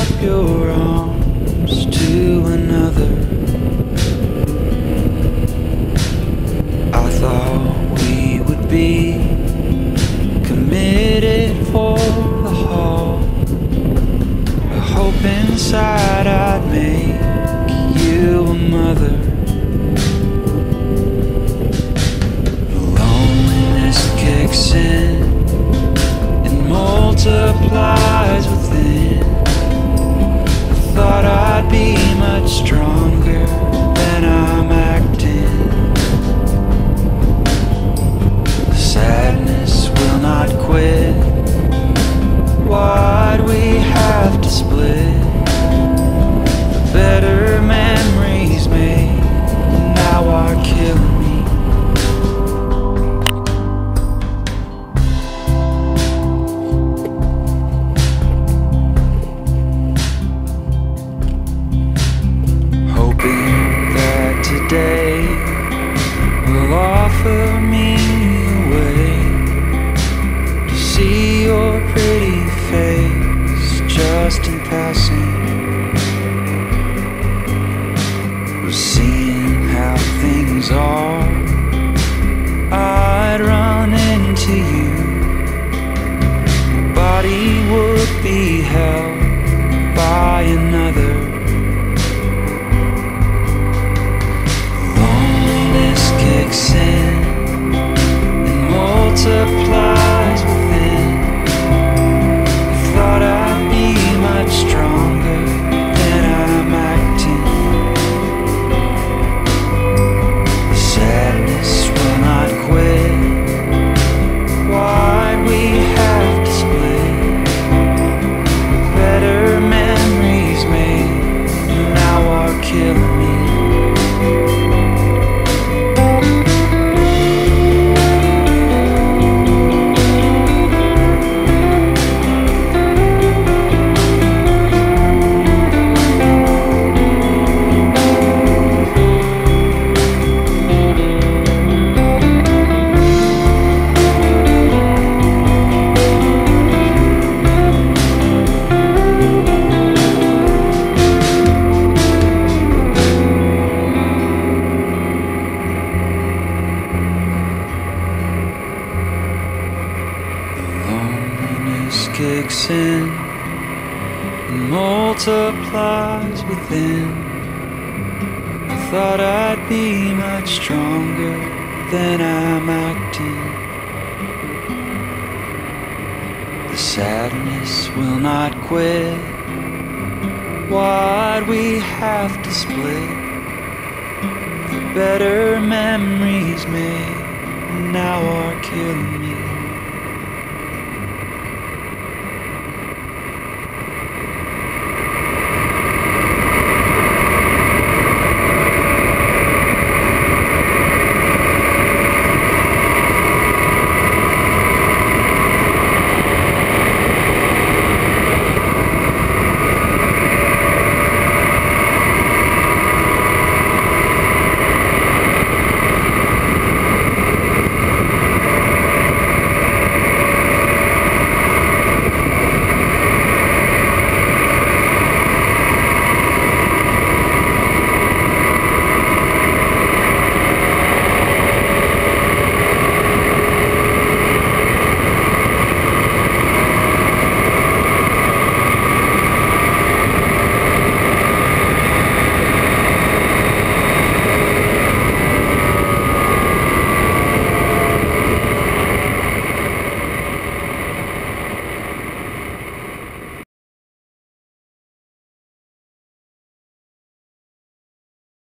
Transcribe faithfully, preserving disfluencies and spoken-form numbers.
up your arms to another. I thought we would be committed for the haul. I hope inside I'd make you a mother. The loneliness kicks in and multiplies within. I thought I'd be much stronger than I'm acting. The sadness will not quit. Why'd we have to split? The better memories made now are killing me. Hoping that today will offer me a way to see your pretty face just in passing. Was seeing how things are, I'd run into you. My body would be held by another. Loneliness kicks in and multiplies within. I thought I'd be much stronger than I'm acting. The sadness will not quit. Why'd we have to split? Better memories made now are killing me. Kicks in and multiplies within. I thought I'd be much stronger than I'm acting. The sadness will not quit. Why'd we have to split? The better memories made now are killing me.